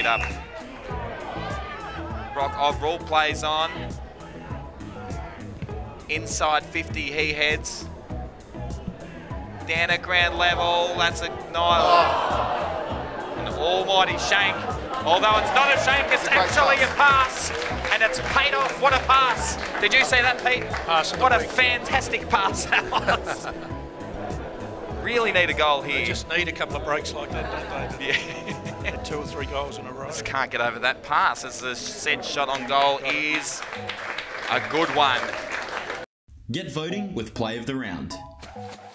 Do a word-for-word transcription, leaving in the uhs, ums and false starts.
speed up. Brock Overall plays on. Inside fifty, he heads. Down at ground level, that's a nice, oh. An almighty shank. Although it's not a shank, it's, it's a actually pass. a pass. And it's paid off, what a pass. Did you see that, Pete? Pass what a week. fantastic pass that was. Really need a goal here. They just need a couple of breaks like that, don't they? Yeah. Two or three goals in a row. Just can't get over that pass, as the said shot on goal is a good one. Get voting with Play of the Round.